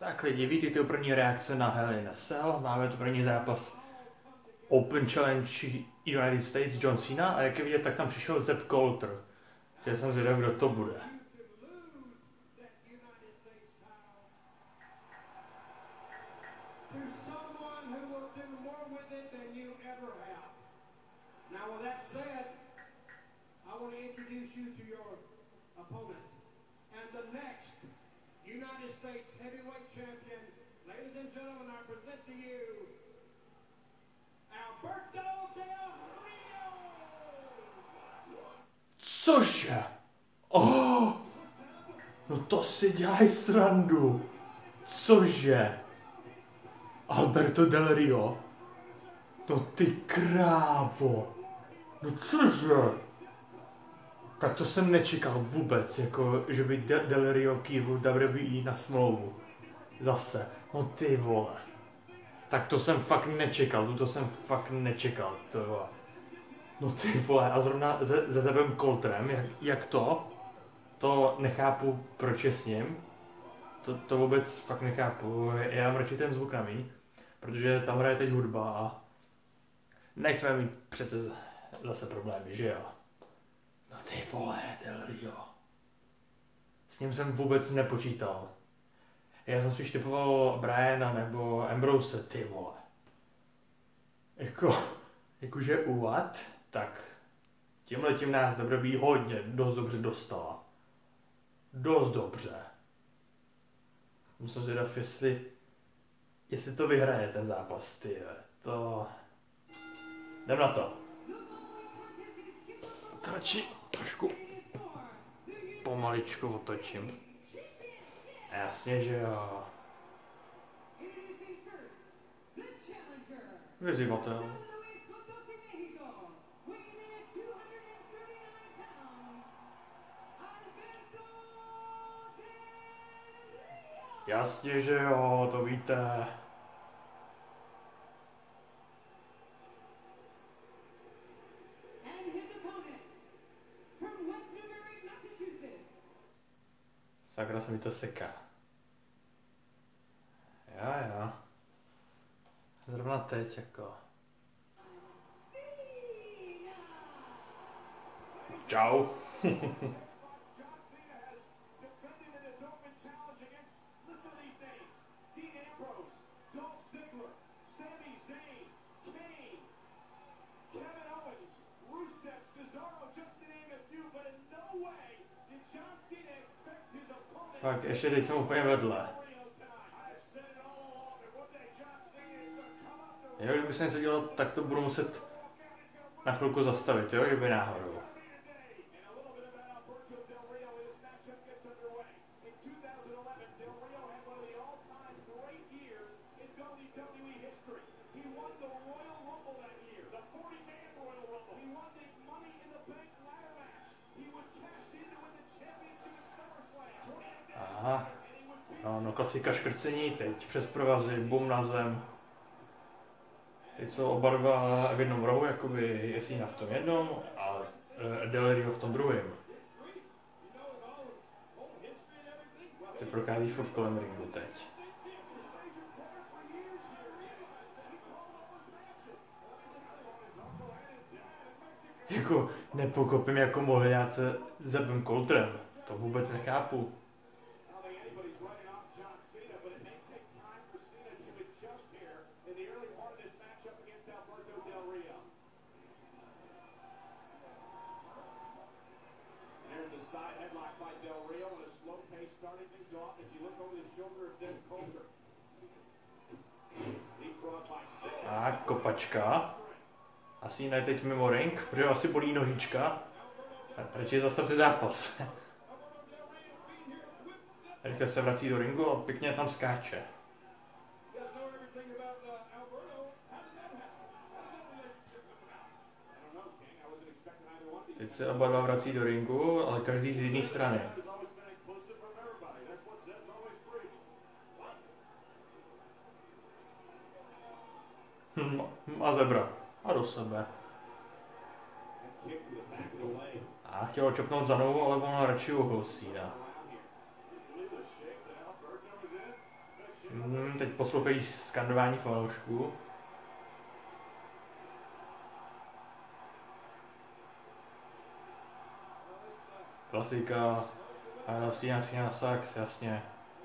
Tak lidi, víte tu první reakce na Hell in a Cell, máme tu první zápas Open Challenge United States John Cena a jak je vidět, tak tam přišel Zeb Coulter. Takže jsem zvědav, kdo to bude. United States heavyweight champion, ladies and gentlemen, I present to you Alberto Del Rio. Cože? Oh, no to si dělaj srandu. Cože? Alberto Del Rio? No ty krávo. No cože? Tak to jsem nečekal vůbec, jako že by Del Rio kývl WWE na smlouvu. Zase, no ty vole. Tak to jsem fakt nečekal, to jsem fakt nečekal, to vole. No ty vole, a zrovna se Zebem Coulterem, jak to? To nechápu, proč je s ním. To vůbec fakt nechápu, já mám radši ten zvuk na míň, protože tam hraje teď hudba a nechceme mít přece zase problémy, že jo? No ty vole, Del Rio. S ním jsem vůbec nepočítal. Já jsem spíš typoval Briana nebo Ambrose, ty vole. Jakože what? Tak tímhletím nás WWE hodně, dost dobře dostala. Dost dobře. Musím zvědav, jestli to vyhraje ten zápas, ty. To... Jdem na to. To radši trošku pomaličku otočím. Jasně, že jo. Vyzývatel. Jasně, že jo, to víte. Sakra se mi to seká. Jo. Zrovna teď jako. Čau. Fakt, ještě teď jsem úplně vedle. Jo, kdyby se něco dělal, tak to budu muset na chvilku zastavit, jo, kdyby náhodou. Aha, no klasika škrcení, teď přes provazy, bum na zem. Teď jsou oba dva v jednom rohu, jakoby Cena v tom jednom a Del Rio v tom druhém. Se prochází furt kolem ringu teď. Jako nepokopím, jako mohli dělat se Zebem Coulterem. To vůbec nechápu. A kopačka. Asi ne teď mimo ring, protože asi bolí nožička. Radši zastavte zápas. Teďka se vrací do ringu a pěkně tam skáče. Teď se oba dva vrací do ringu, ale každý z jiné strany. A zebra. A do sebe. A chtěl čopnout za nohu, ale ono radši uhl Cena. teď poslouchají skandování fanoušků. Klasika. A Cena Sax, jasně.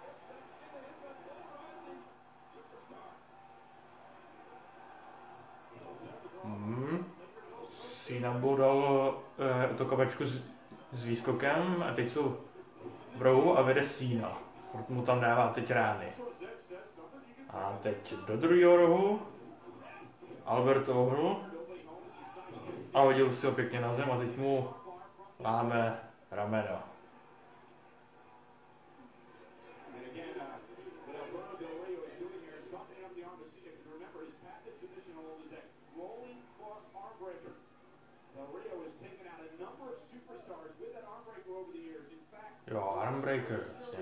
Cena dal útokovačku s výskokem a teď jsou v rohu a vede Cena. Furt mu tam dává teď rány. A teď do druhého rohu. Albert ohnul. A hodil si ho pěkně na zem a teď mu láme rameno. Jo, armbreaker, jasně.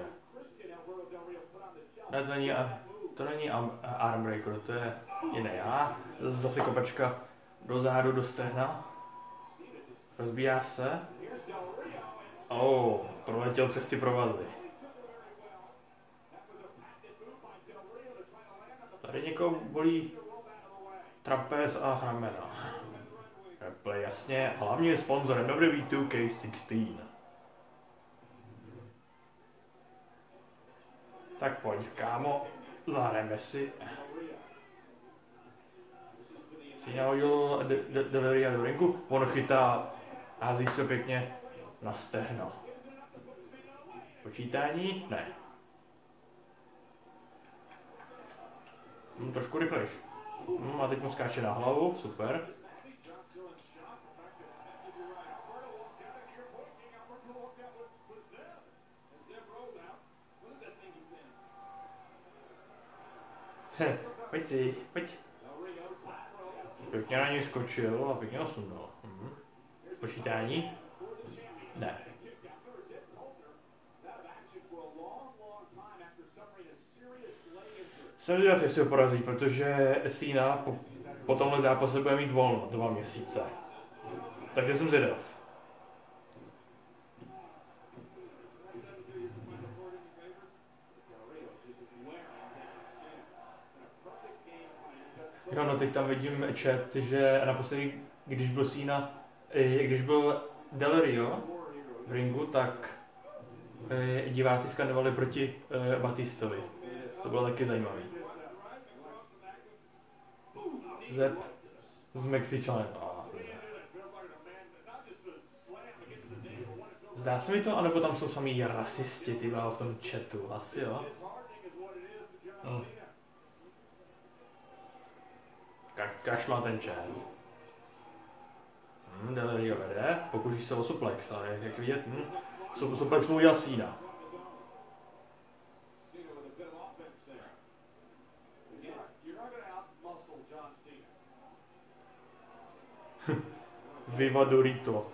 Ne, to není armbreaker, to je jiný. Zase kopačka do zádu, do stehna. Rozbíjá se. Proletěl přes ty provazy. Tady někoho bolí trapez a ramena. Replay, jasně. A hlavně je sponzorem WWE 2K16. Tak pojď, kámo, zahrajeme si. Cena hodil Deleria do ringu, on chytá, hází se pěkně na stehno. Počítání? Ne. Trošku rychlejš. A teď mu skáče na hlavu, super. Pojď. Pěkně na něj skočil a pěkně ho sundal. Počítání? Ne. Jsem zvědav, jestli ho porazí, protože Cena po tomhle zápase bude mít volno 2 měsíce. Takže jsem zvědav. Jo, no teď tam vidím chat, že naposledy, když byl Del Rio v ringu, tak diváci skandovali proti Batistovi. To bylo taky zajímavý. Zep s Mexičanem. Zdá se mi to, anebo tam jsou samý rasisti, ty v tom chatu, asi jo. Kašla ten chat. Del Rio vede, pokouší se o suplex, ale jak vidět, suplex mu udělal Cena. Viva Dorito.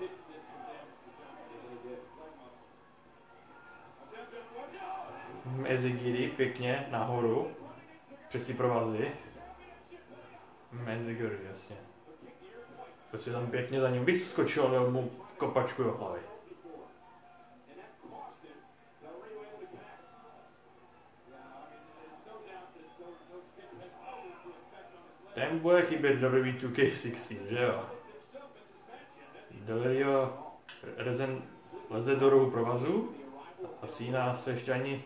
Mezigiri pěkně nahoru, přes ty provazy. Mezigiri, jasně. Prostě tam pěkně za ním vyskočil a dal mu kopačku do hlavy. Ten bude chybět WWE 2K16, že jo? Del Rio leze do rohu provazu a Cena se ještě ani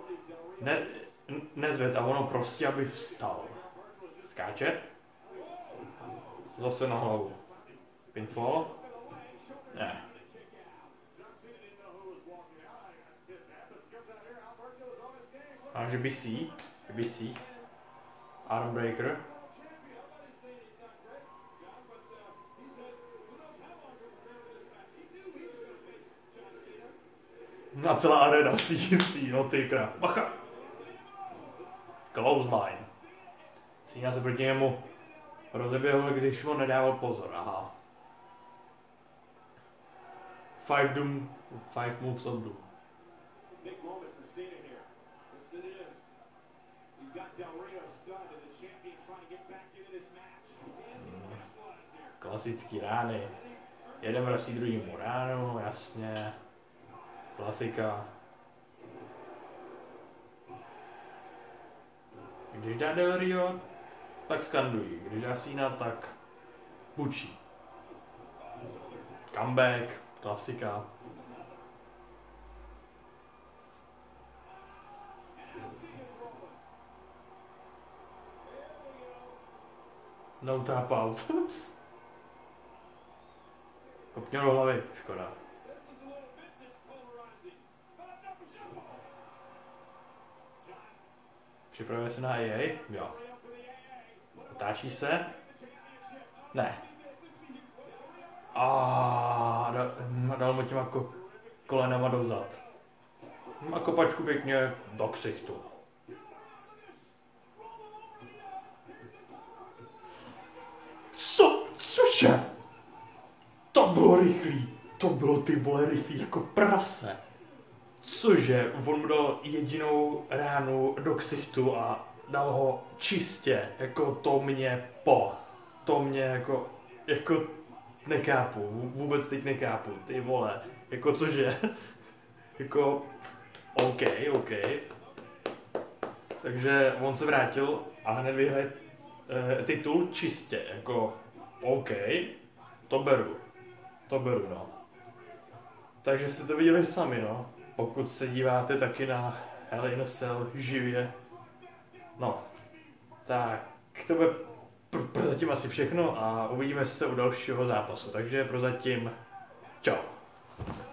nezved a ono prostě, aby vstal. Skáče. Zase na hlavu. Pinfall? Ne. A že BC. Armbreaker. Na celá arena si, no ty krá. Bacha. Clothesline. Cena se proti němu rozeběhl, když mu nedával pozor, aha. 5 moves of doom. Klasický rány. Jeden vrastí druhýmu ránu, jasně. Klasika. Když dá Del Rio, tak skandují. Když dá Cena, tak bučí. Comeback, klasika. No tap out. Kopněl do hlavy, škoda. Připravuje se na AA? Jo. Otáčí se? Ne. A dal mu těma kolenama dozad. A kopačku pěkně do ksichtu. Cože? To bylo rychlý. To bylo ty vole rychlý jako prase. Cože? On mu dal jedinou ránu do ksichtu a dal ho čistě. Jako to mě jako nekápu. Vůbec teď nekápu. Ty vole. Jako cože? Jako OK. Takže on se vrátil a hned vyhraje titul čistě. Jako OK. To beru, no. Takže jste to viděli sami, no. Pokud se díváte taky na Hell in a Cell živě. No. Tak, to bude prozatím asi všechno a uvidíme se u dalšího zápasu. Takže prozatím čau.